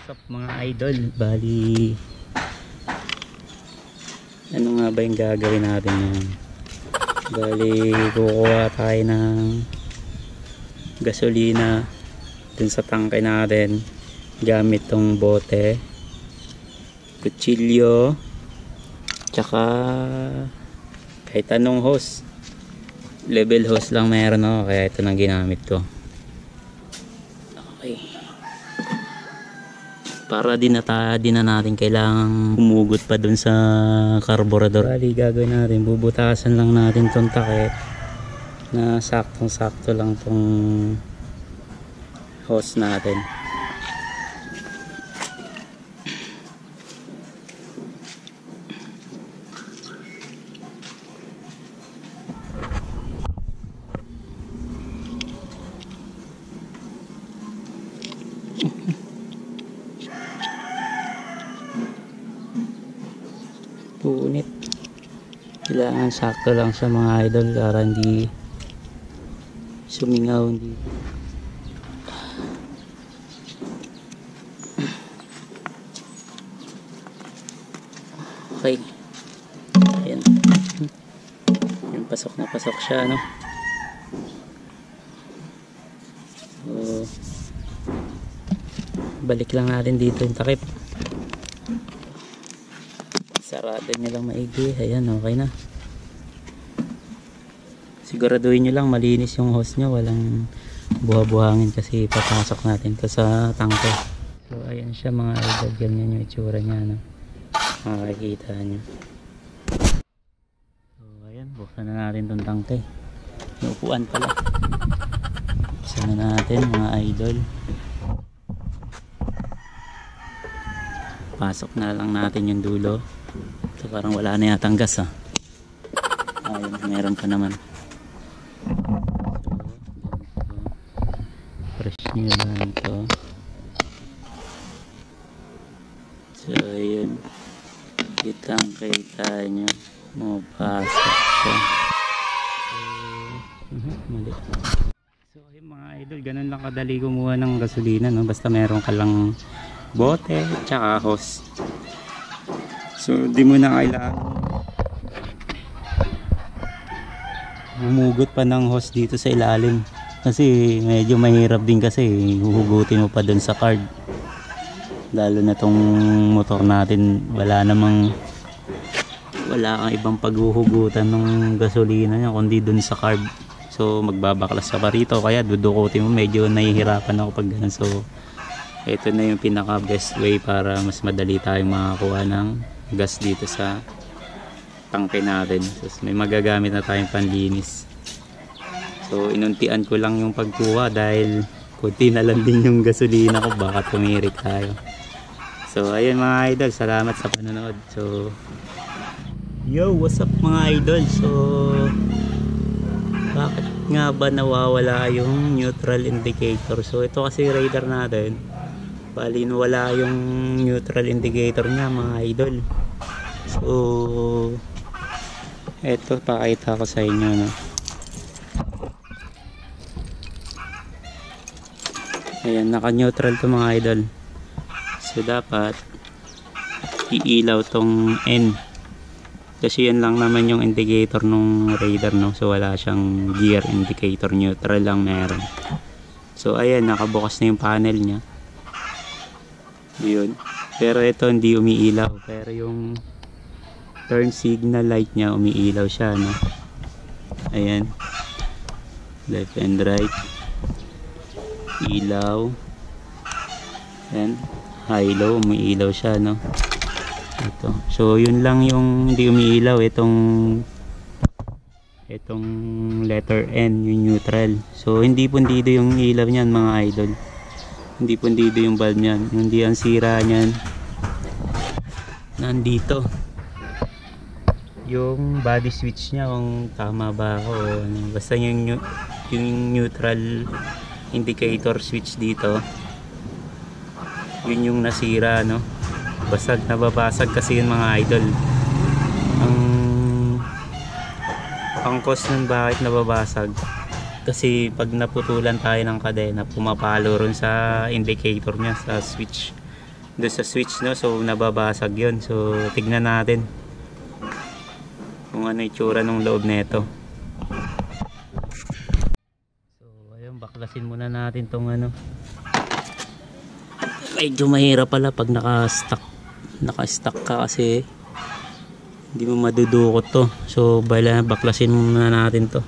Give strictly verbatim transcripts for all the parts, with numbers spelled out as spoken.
What's up mga idol? Bali, ano nga ba yung gagawin natin ngayon? Bali, kukuha tayo ng gasolina dun sa tangke natin gamit tong bote, kutsilyo, tsaka kahit anong hose. Level hose lang meron ako, kaya ito nang ginamit ko. Okay, para din na, din na natin kailangang humugot pa dun sa carburetor. Bali, gagawin natin, bubutasan lang natin tong takip na saktong sakto lang tong hose natin. Punit, kailangan sakto lang sa mga idol para hindi sumingaw. Hindi okay, ayan, yung pasok na pasok siya, no? So balik lang natin dito yung takip, sarado nyo lang maigi. Ayan, okay na. Siguraduhin nyo lang malinis yung hose nyo, walang buha-buhangin kasi papasok natin to sa tangke. So ayan siya mga idol, ganyan yung itsura nya, no? Makikita nyo. So ayan, buksan na natin tong tangke. Yung upuan pala, buksan na natin mga idol. Pasok na lang natin yung dulo. Ito parang wala na yatang gas, ha. Ayun, meron pa naman. So, fresh nyo lang ito. So ayun, kitang kita nyo, mapasok siya. So, uh, mali. So ayun mga idol, ganun lang kadali kumuha ng gasolina, no? Basta meron ka lang bote tsaka hose. So di mo na kailangan humugot pa ng hose dito sa ilalim kasi medyo mahirap din, kasi huhugutin mo pa dun sa card, lalo na tong motor natin. Wala namang wala kang ibang paghuhugutan ng gasolina niya kundi dun sa carb. So magbabaklas ka pa rito, kaya dudukutin mo. Medyo nahihirapan ako pag ganun. So ito na yung pinaka best way para mas madali tayong makakuha ng gas dito sa tangke natin. So may magagamit na tayong panlinis. So inuntian ko lang yung pagkuha dahil kunti na lang din yung gasolina ko, baka tumirik tayo. So ayun mga idol, salamat sa panonood. So yo, what's up mga idol? So bakit nga ba nawawala yung neutral indicator? So ito kasi radar natin, bali wala yung neutral indicator niya mga idol. So eto, pakita ko sa inyo, no? Ayan, naka neutral to mga idol. So dapat iilaw tong N, kasi yan lang naman yung indicator nung radar, no? So wala siyang gear indicator, neutral lang meron. So ayan, nakabukas na yung panel nya. Yun. Pero ito hindi umiilaw, pero yung turn signal light nya umiilaw siya, no? Ayan, left and right, ilaw. Ayan, high low, umiilaw siya, no? Ito. So yun lang yung hindi umiilaw, itong itong letter N, yung neutral. So hindi pundido yung ilaw niyan mga idol, hindi pundido yung bulb niyan. Hindi ang sira niyan, nandito yung body switch niya, kung tama ba ako o ano. Basta yung, yung neutral indicator switch dito, yun yung nasira, no? Basag, nababasag kasi yun mga idol. Ang ang cause nun bakit nababasag, kasi pag naputulan tayo ng kadena, pumapalo rin sa indicator niya, sa switch. doon sa switch, no? So nababasag yun. So tignan natin kung ano itsura ng loob nito. So ayun, baklasin muna natin tong ano. Medyo mahirap pala pag naka-stuck naka-stuck ka kasi hindi mo madudukot to. So bala, baklasin muna natin to.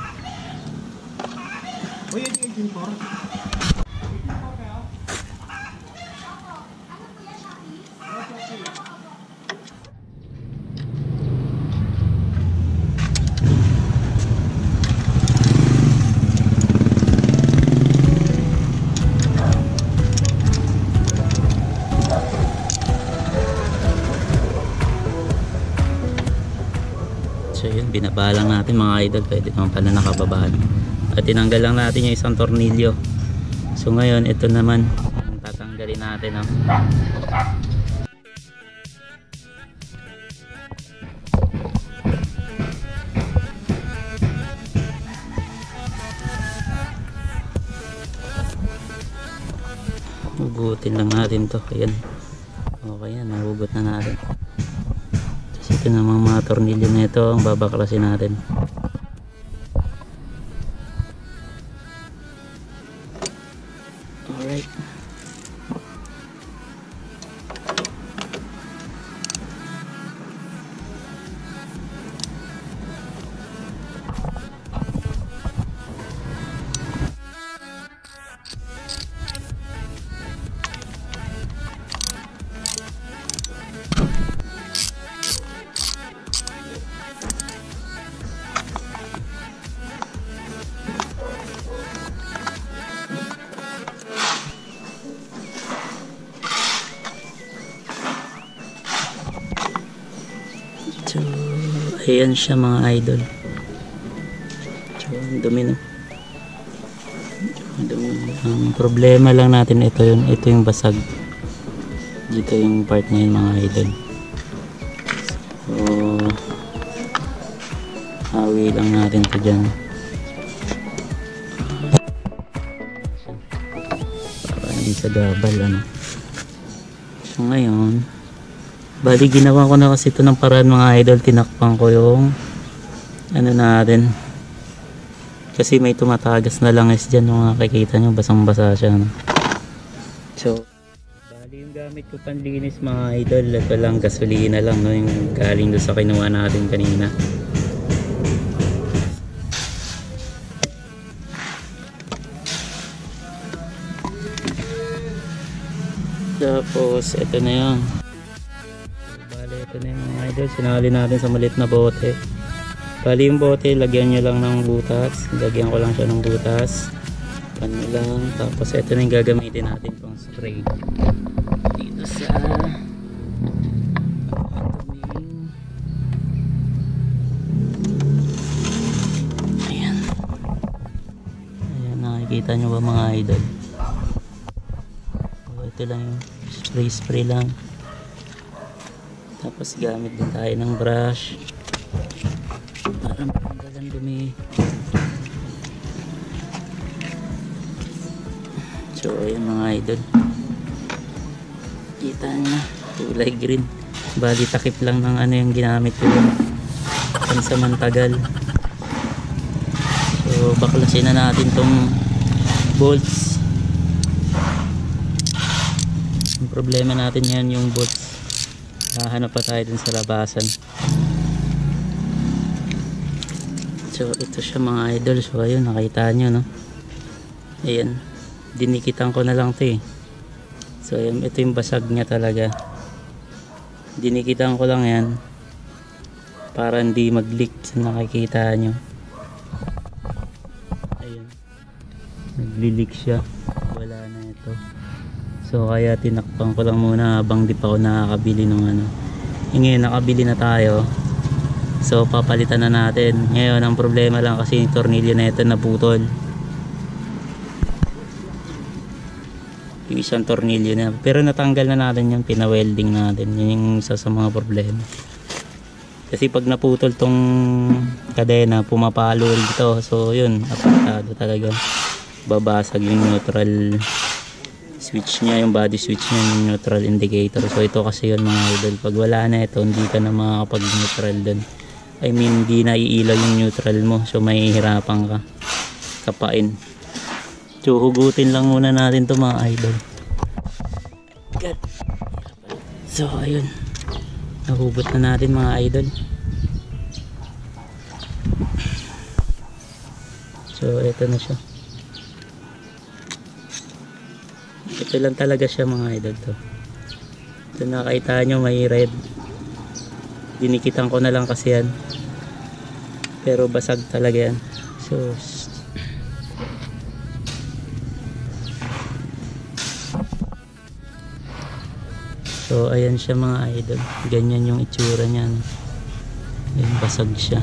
So yun, binabalang natin mga idol, pwede naman pala nakababaan. At tinanggal lang natin yung isang tornilyo. So ngayon, ito naman ang tatanggalin natin, oh. Hugutin lang natin to. Ayan, okay yan, nahugot na natin. Ito namang mga tornilyo na ito ang babaklasin natin. Alright. So, ayan siya mga idol. So, ang dumi, no? Ang dumi. Ang problema lang natin ito yun. Ito yung basag. Dito yung part niya yun, mga idol. So, hawi lang natin ito dyan. Para hindi sa gabal, ano. So, ngayon, bali ginawa ko na kasi ito ng paraan mga idol, tinakpan ko yung ano natin kasi may tumatagas na langis dyan, yung makikita nyo basang basa siya, no? So bali yung gamit ko panlinis mga idol, ito lang gasolina lang, no? Yung galing doon sa kinuha natin kanina. Tapos ito na yun. Ito na yung mga idol, sinali natin sa maliit na bote. Bali yung bote, lagyan nyo lang ng butas. Lagyan ko lang siya ng butas. Pan lang. Tapos ito na yung gagamitin natin pang spray. Dito sa ayan. Ayan, nakikita nyo ba mga idol? So, ito lang yung spray spray lang. Tapos gamit din tayo ng brush para matanggalan dumi. So ayun mga idol, kita nyo kulay green. Bali takip lang ng ano yung ginamit ko pansamantagal. So baklasin na natin tong bolts. Ang problema natin yan yung bolts, hahanap pa tayo dun sa labasan. So ito siya mga idol. So ayun, nakita nyo, no? Ayan, dinikitan ko na lang ito, eh. So ayun, ito yung basag niya talaga. Dinikitan ko lang yan para hindi mag leak. So nakikita nyo, ayun, nagli-leak siya. Wala na ito. So kaya tinakpan ko lang muna habang di pa ako nakakabili ng ano. Ngayon nakabili na tayo. So papalitan na natin. Ngayon ang problema lang kasi yung tornilyo na ito naputol. Yung isang tornilyo na. Pero natanggal na natin yung pina-welding natin. Yun yung isa sa mga problema. Kasi pag naputol tong kadena, pumapalo dito. So yun, apektado talaga. Babasag yung neutral switch niya, yung body switch niya, yung neutral indicator. So ito kasi yun mga idol, pag wala na ito hindi ka na makakapag neutral dun. I mean hindi na iilaw yung neutral mo, so mahihirapan ka kapain. So hugutin lang muna natin to mga idol. God. So ayun, nahugot na natin mga idol. So ito na siya. Ito lang talaga siya mga idol to. Ito nakita nyo may red. Dinikitan ko na lang kasi yan. Pero basag talaga yan. So So ayan siya mga idol. Ganyan yung itsura niyan. Ayan, basag siya.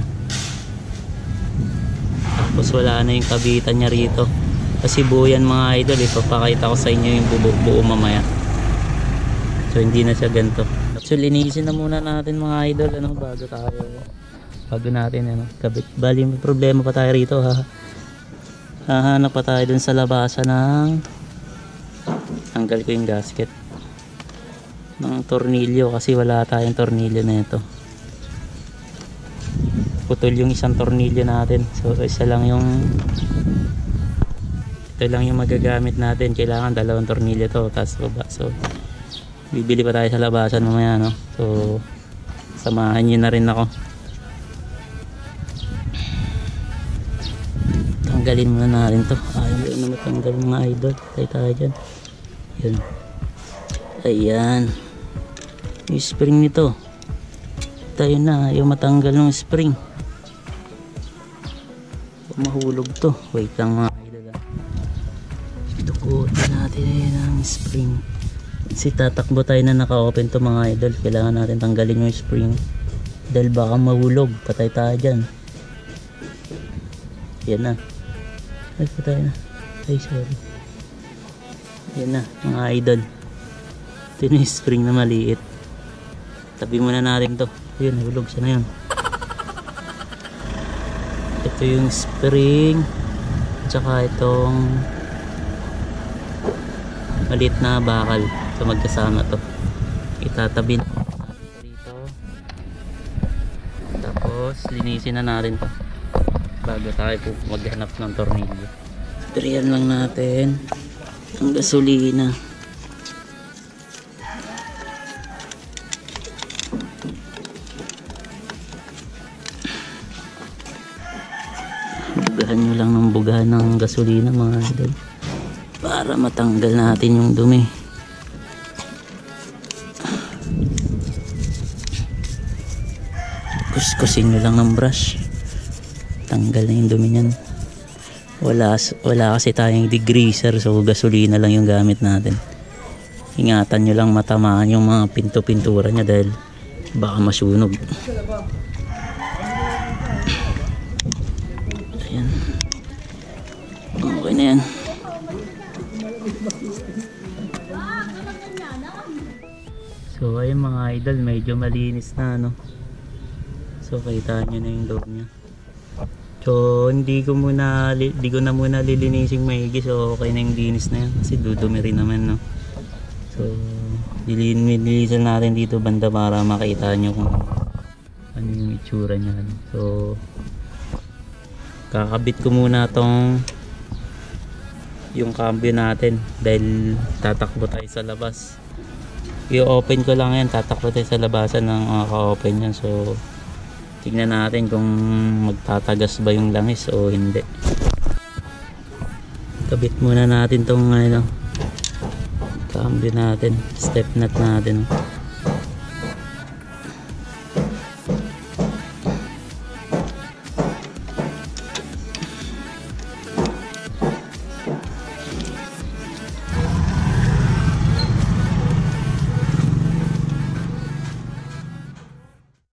Tapos wala na yung kabitan niya rito. Kasi buo yan mga idol. Ipapakita ko sa inyo yung buo, buo mamaya. So hindi na siya ganito. So linisin na muna natin mga idol ano, bago tayo bago natin ano, kabit. Bali may problema pa tayo rito ha. Hahanap pa tayo dun sa labasan ng tanggal ko yung gasket ng tornilyo kasi wala tayong tornilyo na ito. Putol yung isang tornilyo natin. So isa lang yung ito lang yung magagamit natin. Kailangan dalawang tornilyo to tapos baba. So bibili pa tayo sa labasan mamaya no. So samahan nyo na rin ako. Tanggalin muna natin to. Ayaw na matanggal mga idol. Tayo tayo dyan. Yun. Ayan. Yung spring nito. Tayo na. Ayaw matanggal ng spring. Mahulog to. Wait lang mga idol. Dukutin natin ang spring. Kasi tatakbo tayo na naka-open to mga idol. Kailangan natin tanggalin yung spring. Dahil baka mahulog. Patay tayo dyan. Yan na. Ay patay na. Ay sorry. Yan na mga idol. Ito yung spring na maliit. Tabi muna natin to. Ayun, nahulog siya na yun. Ito yung spring. Tsaka itong maliit na bakal. So magkasama to. Itatabi natin dito. Tapos linisin na natin to bago tayo maghanap ng tornilyo. Sprayan lang natin ang gasolina. Bugahan nyo lang ng bugahan ng gasolina mga idol para matanggal natin yung dumi. Kuskusin nyo lang ng brush, tanggal na yung dumi nyan. Wala, wala kasi tayong degreaser, so gasolina lang yung gamit natin. Ingatan nyo lang matamaan yung mga pinto-pintura nya dahil baka masunog. Ayan. Okay na yan. So ayun mga idol, medyo malinis na no. So kita nyo na yung loob nya. So hindi ko muna hindi ko na muna lilinisin maigi. So okay na yung linis na yan kasi dudumi rin naman no. So lilinisan natin dito banda para makita nyo kung ano yung itsura nya no. So kakabit ko muna tong yung cambio natin dahil tatakbo tayo sa labas. I-open ko lang yan, tatakbo tayo sa labasan ng makaka-open yan. So tignan natin kung magtatagas ba yung langis o hindi. Kabit muna natin tong ano, cambio natin, step nut natin.